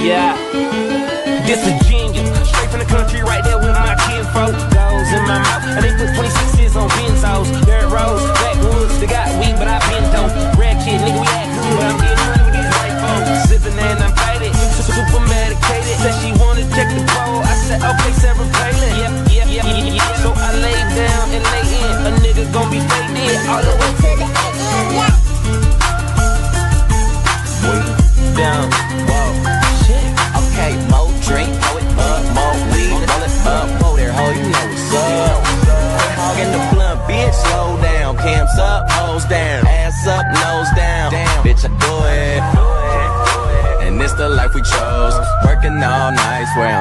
Yeah, this a genius. Straight from the country, right there with my kinfolk. Goes in my mouth, and they put 26s on benzos. Dirt roads, backwoods, they got weed, but I been dope. Red kid, nigga, we act cool, but I'm getting money with these white folks. Sippin' and I'm faded, super medicated. Said she wanna check the pole, I said, okay, Sarah Palin. Yeah. So I lay down and lay in. A nigga gon' be faded all the way to the end. Yeah. Down, whoa, shit. Okay, more drink, blow it up, more weed, roll it up, whoa there, ho, you know what's up. Hog in the blunt, bitch, slow down, cams up, hoes down, ass up, nose down, damn, bitch, I do it. And it's the life we chose, working all night, swear